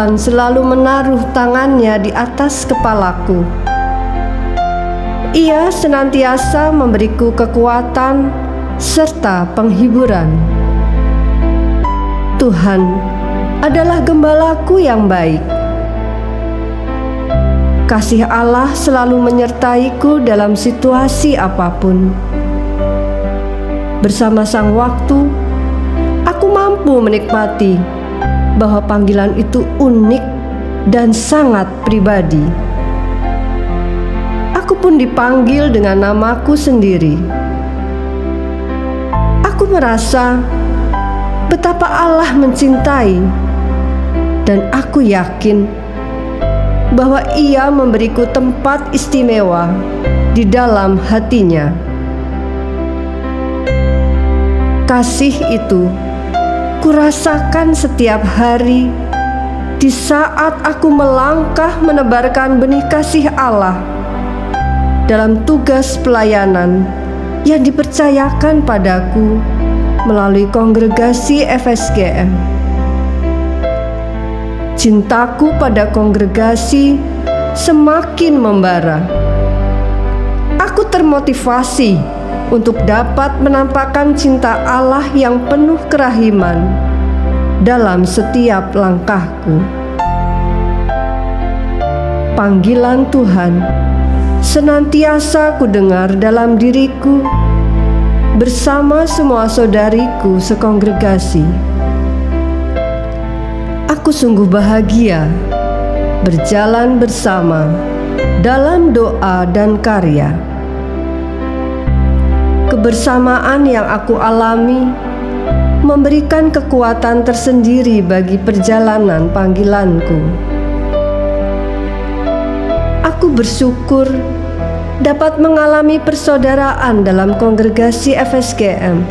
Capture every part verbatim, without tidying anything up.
Tuhan selalu menaruh tangannya di atas kepalaku. Ia senantiasa memberiku kekuatan serta penghiburan. Tuhan adalah gembalaku yang baik. Kasih Allah selalu menyertaiku dalam situasi apapun. Bersama sang waktu, aku mampu menikmati bahwa panggilan itu unik dan sangat pribadi. Aku pun dipanggil dengan namaku sendiri. Aku merasa betapa Allah mencintai, dan aku yakin bahwa Ia memberiku tempat istimewa di dalam hatinya. Kasih itu kurasakan setiap hari di saat aku melangkah menebarkan benih kasih Allah dalam tugas pelayanan yang dipercayakan padaku melalui kongregasi F S G M. Cintaku pada kongregasi semakin membara. Aku termotivasi untuk dapat menampakkan cinta Allah yang penuh kerahiman dalam setiap langkahku. Panggilan Tuhan senantiasa kudengar dalam diriku bersama semua saudariku sekongregasi. Aku sungguh bahagia berjalan bersama dalam doa dan karya. Kebersamaan yang aku alami memberikan kekuatan tersendiri bagi perjalanan panggilanku. Aku bersyukur dapat mengalami persaudaraan dalam kongregasi F S G M.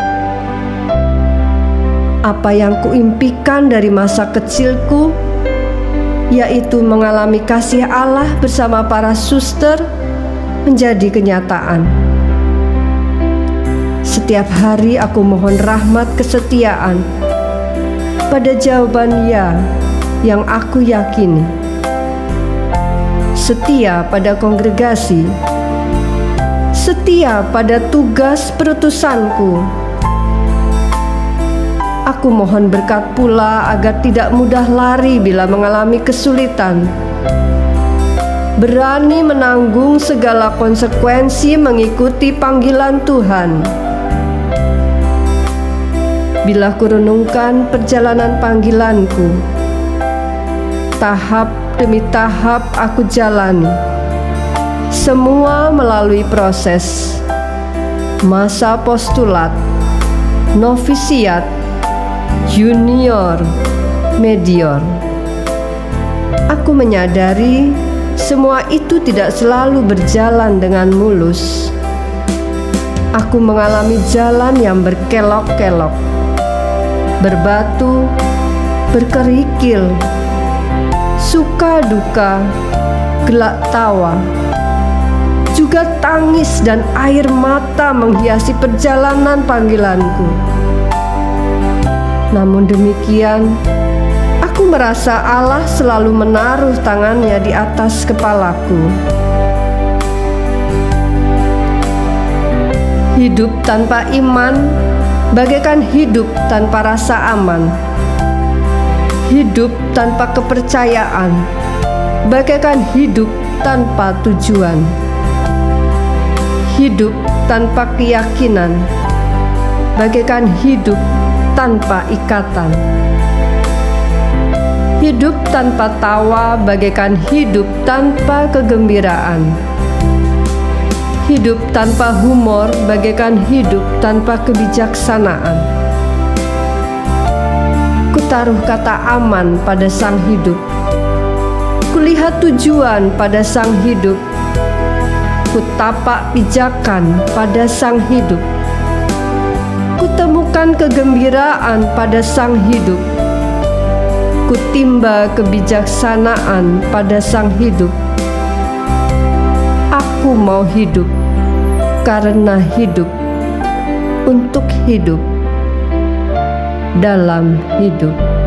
Apa yang kuimpikan dari masa kecilku, yaitu mengalami kasih Allah bersama para suster, menjadi kenyataan. Setiap hari aku mohon rahmat kesetiaan pada jawaban ya yang aku yakini. Setia pada kongregasi, setia pada tugas perutusanku. Aku mohon berkat pula agar tidak mudah lari bila mengalami kesulitan, berani menanggung segala konsekuensi mengikuti panggilan Tuhan. Bila kurenungkan perjalanan panggilanku, tahap demi tahap aku jalani, semua melalui proses masa postulat, novisiat, junior, medior. Aku menyadari semua itu tidak selalu berjalan dengan mulus. Aku mengalami jalan yang berkelok-kelok, berbatu, berkerikil, suka duka, gelak tawa, juga tangis dan air mata menghiasi perjalanan panggilanku. Namun demikian, aku merasa Allah selalu menaruh tangannya di atas kepalaku. Hidup tanpa iman bagaikan hidup tanpa rasa aman. Hidup tanpa kepercayaan bagaikan hidup tanpa tujuan. Hidup tanpa keyakinan bagaikan hidup tanpa ikatan. Hidup tanpa tawa bagaikan hidup tanpa kegembiraan. Hidup tanpa humor bagaikan hidup tanpa kebijaksanaan. Kutaruh kata aman pada sang hidup. Kulihat tujuan pada sang hidup. Kutapak pijakan pada sang hidup. Kutemukan kegembiraan pada sang hidup. Kutimba kebijaksanaan pada sang hidup. Aku mau hidup karena hidup, untuk hidup, dalam hidup.